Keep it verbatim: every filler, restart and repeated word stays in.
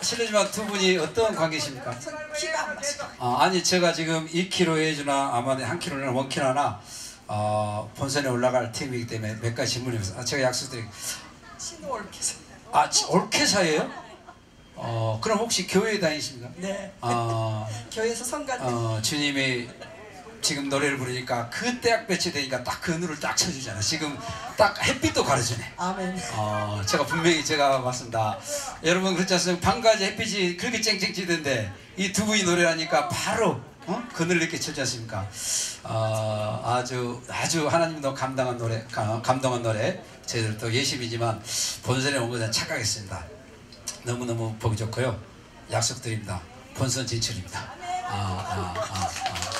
실례지만 두 분이 어떤 관계십니까? 키가 안 맞아. 어, 아니 제가 지금 이 킬로그램 해주나 아마 한 킬로그램 원 킬로나 어, 본선에 올라갈 팀이기 때문에 몇 가지 질문이 있어요. 아, 제가 약속드릴게요. 신호 옳게서. 아, 올케사예요? 어, 그럼 혹시 교회에 다니십니까? 네. 어, 교회에서 성가 때. 어, 주님이 지금 노래를 부르니까 그 대학 배치 되니까 딱 그 눈을 딱 쳐주잖아. 지금 딱 햇빛도 가려주네. 아멘. 어, 제가 분명히 제가 봤습니다. 여러분 그렇지 않습니까? 반가지 햇빛이 그렇게 쨍쨍 찌던데 이 두 분이 노래하니까 바로 어? 그늘 이렇게 쳐지 않습니까? 어, 아주 아주 하나님도 감당한 노래, 감동한 노래. 저희들도 예심이지만 본선에 온 것은 착각했습니다. 너무너무 보기 좋고요. 약속드립니다. 본선 진출입니다. 아, 아, 아, 아.